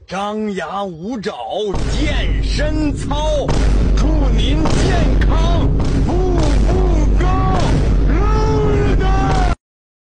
张牙舞爪健身操，祝您健